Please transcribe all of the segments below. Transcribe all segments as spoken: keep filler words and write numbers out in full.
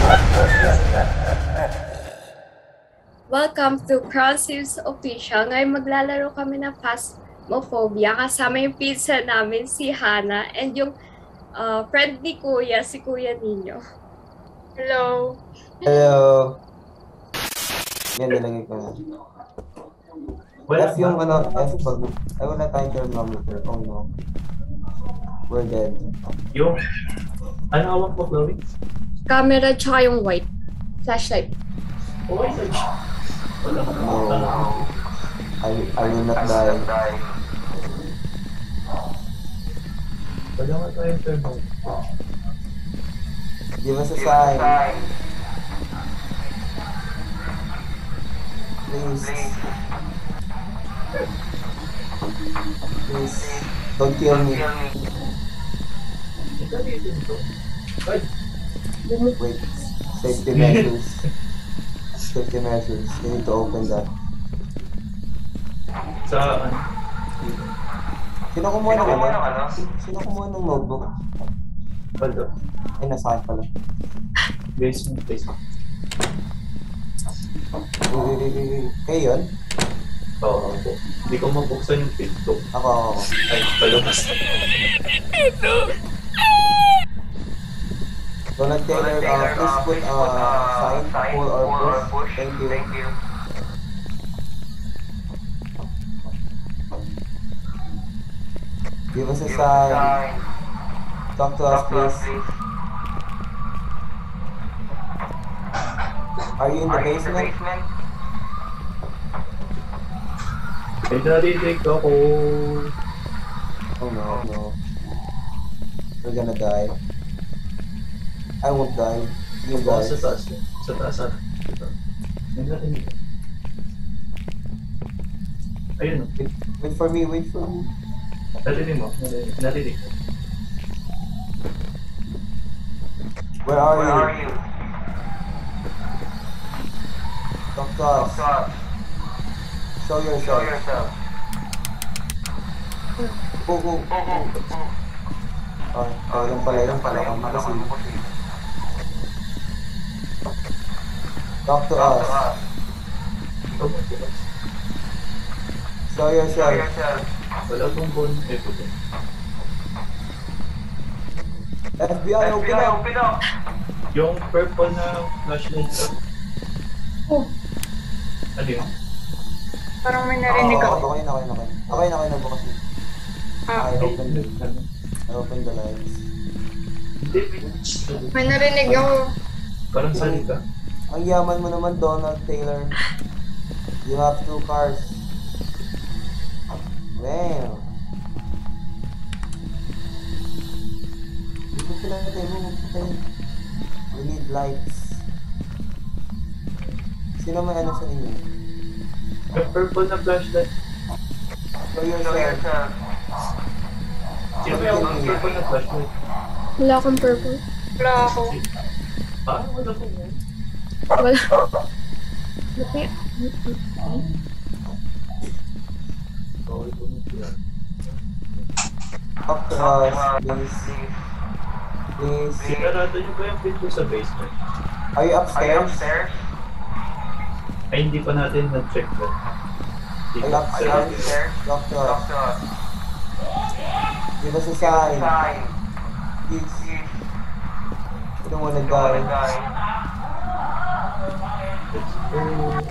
Welcome to Crown Sibs Official. Ngayon maglalaro kami ng Phasmophobia. Kasama yung pizza namin, si Hana, and yung uh, friend ni Kuya, si Kuya Ninyo. Hello! Hello! Yan, nilagay ko na. F yung ano, F pag... Ay, wala tayong thermometer. Oh no. We're dead. Yung... Ano hawak mo, Chloe? Camera tsaka yung white. Flashlight. Oh, I said... Wala ka no. I, I will not die. Wala ka tayong thermometer. Give us a sign. Please. Please. Don't kill me. Wait. Safety measures. Safety measures. You need to open that. Sa ano? Sino kumuha ng ano? Sino kumuha ng notebook? Wala. Ay, nasa akin pala. Basement, basement. Wait, wait, wait, wait. Kayo yun? Oo, ako. Hindi ko mabuksan yung pinto. Ako, ako. Ay, palabas. Ito! Donald Taylor, uh, please put a uh, sign, pull or push. Thank you. Thank you. Give us a sign. Talk to us, please. Are you in the basement? Ay, narinig ako. Oh no, no. We're gonna die. I won't die. You guys. Sa taas. Sa taas. Sa taas. May narinig. Ayun o. Wait, wait for me, wait for me. Narinig mo. Narinig. Where are Where you? Are you? Talk to us. Show yourself. Show yourself. Go, go, go, go. Oh, oh, yung pala, yung pala. Yung pala kasi. Talk to us. Show yourself. Wala kong bon. Eh, puto. F B I, open up! Open up! Yung purple na flashlight. Oh. Ano yun? Parang may narinig ako. Okay na, okay na, okay na. Okay na, okay na bukas. I open the, I open the lights. May narinig ako. Parang sali ka? Ang yaman mo naman, Donald Taylor. You have two cars. Damn. Dito sila natin mo magpatay. We need lights. Sino may ano sa inyo? Yung purple na flashlight. Show yourself. Sino may yung purple na flashlight? Wala akong purple. Wala ako. Ah, wala ko mo. Wala. Okay. Okay po mo siya. Talk to us, please. Please. Sinarado niyo ba yung pinto sa basement? Are you upstairs? Ay, hindi pa natin na-check ba? Are you upstairs? Talk to us. Give us a sign. Please. I don't wanna die. Let's go.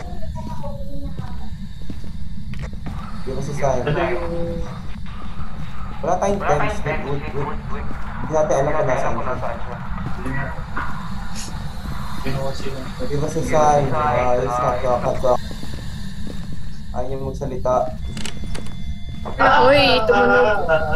Give us a sign. Ano yung... Wala tayong temps. Wait, wait, wait. Hindi natin alam kung nasaan siya. Ginawa sila. Give us a sign. Uh, let's not talk, not talk. Ayaw niyo magsalita. Uy, tumunog.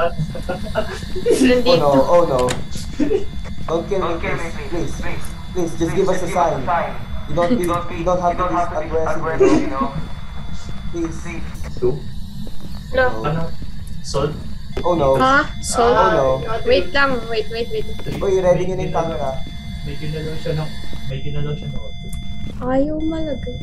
Oh no, oh no. Don't kill me, please. Please, please, just give us a sign. You don't, you don't, you don't have to be aggressive, you know? Please. Two? Hello? Ano? Sol? Oh no. Ha? So, Oh no. wait lang. Wait, wait, wait. Uy, ready nyo na yung camera. May ginalaw siya ng... May ginalaw siya ng auto. Ayaw malagay.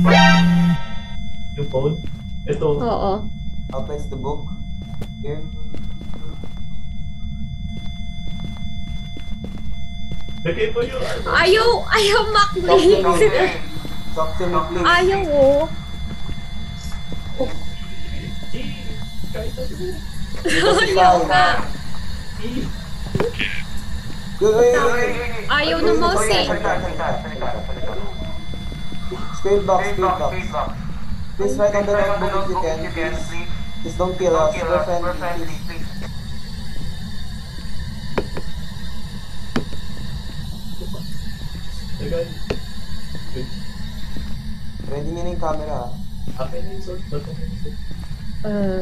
Yung phone? Ito. Oo. I'll place the book here. Lagay mo yung ano. Ayaw, ayaw maklik. Talk to me, please. Ayaw oh. Kahit ano. Ayaw ka. Ayaw Ayaw na mouse eh. Spirit box, spirit box. Please write on the notebook if you can, please. Please don't kill us. We're friendly, please. Ready nyo na yung camera. Akin na yung sword. Ba't na yung sword? Uh,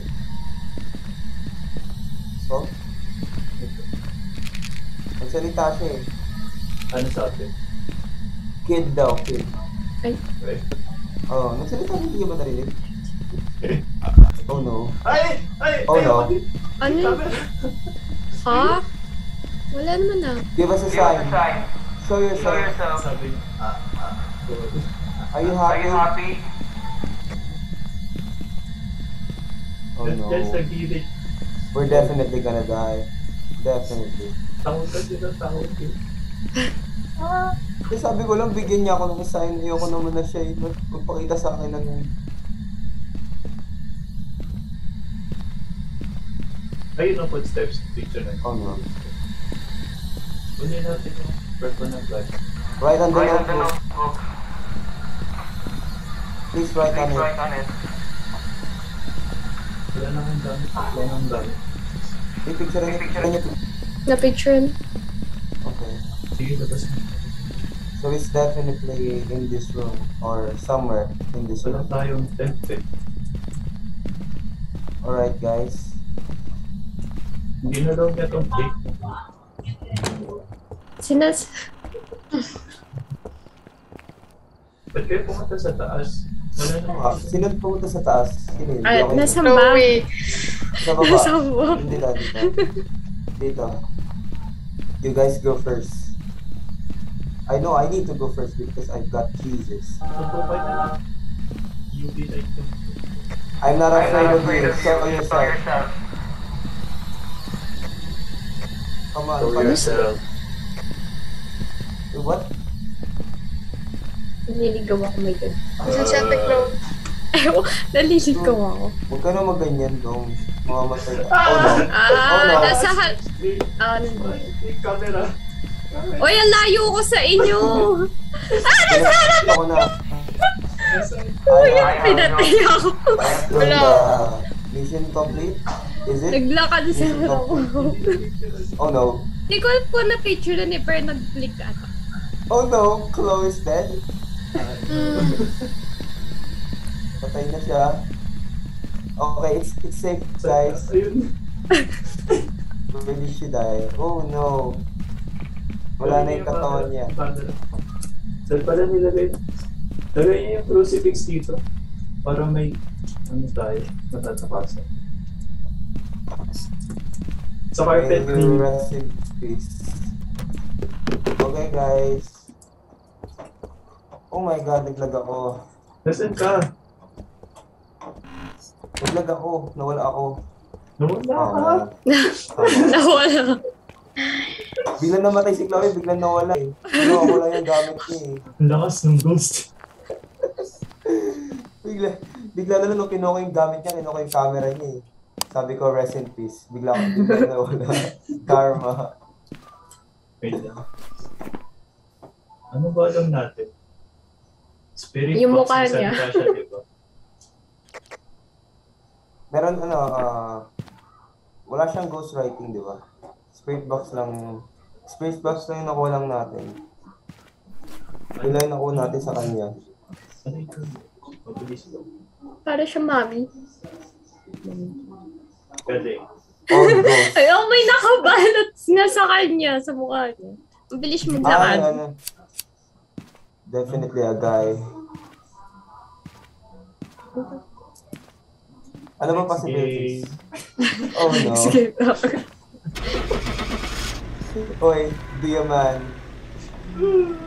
So? Magsalita siya eh. Ano sa atin? Kid daw, kid. ay, Okay. Oo, oh, nagsalita hindi nyo ba narinig? Oh no. Ay! Ay! Oh ay, no. ay, ano yun? Ha? Wala naman ah. Give us a sign. Show yourself. Sabi niya, ah, ah, good. Are you happy? Oh no. Just a gilid. We're definitely gonna die. Definitely. Tawag ka sila, tawag ka. Kasi sabi ko lang, bigyan niya ako ng sign. Ayoko naman na siya. Magpakita sa akin ng... Ayun ang footsteps. Picture na. Oh no. Kunin natin yung first one na flag. Write on the notebook. Please write on it. Wala na akong gamit. Wala na akong gamit. I-picture niyo. Na-picture. Okay. Sige, labas mo. So it's definitely in this room or somewhere in this Wala room. tayong tent eh. Alright guys. Hindi na daw niya itong cake. Sinas... Ba't kayo pumunta sa taas? Wala na Ah, sino pumunta sa taas? Sino yun? Ay, Okay. nasa ba? Chloe. Sa baba. Nasa baba. Hindi na, dito. Dito. You guys go first. I know I need to go first because I've got Jesus. Natupay na lang. U V light yung... I'm not afraid of you. Show yourself. Come on. Show come on. yourself. What? Naliligaw ako, my God. Isa siya, Chloe. Ewan, naliligaw ako. Huwag ka na maganyan dong. Mamamatay ka. Oh no. Ah, Oh no. nasa... ha- Ah, Yung camera. Uy, ang layo ko sa inyo! Ah, nasa harap! Ako na. Uy, pinatay ako. Wala. Mission complete? Is it? Naglakad sa Mission harap ko. complete? Oh no. Hindi ko po na-picture na ni Per nag-click ata. Oh no. Chloe is dead. Mm. Patay na siya. Okay, it's, it's safe guys. Ayun. Where did she die? Oh no. Wala na yung katawan niya. Saan pala nilagay? Lagay niya yung crucifix dito. Para may ano tayo, matatapasan. Sa carpet Okay, ni... rest in peace. Okay guys. Oh my god, naglag ako. Nasaan ka? Naglag ako. Nawala ako. Nawala Oh, ka? man. Tama. Nawala. Biglang namatay si Chloe, biglang nawala eh. Ano, ako lang yung gamit niya eh. Ang lakas ng ghost. Bigla, bigla na lang nung kinuha ko yung gamit niya, kinuha ko yung camera niya eh. Sabi ko, rest in peace. Bigla ako, bigla nawala. Karma. Wait lang. Ano ba alam natin? Spirit Yung box mukha na niya. salita siya, diba? Meron ano, ah, wala siyang ghostwriting, di ba? Spirit box lang, spirit box lang yung nakuha lang natin. Yun lang yung nakuha natin sa kanya. Ano ito? Mabilis lang. Para siya mami. Galing. Oh, ghost. Ay, oh, may nakabalot nga sa kanya, sa mukha niya. Mabilis Ah, maglakad. ano. Definitely a guy. Ano ba possibilities? Oh no. Sige. Oy, be a man.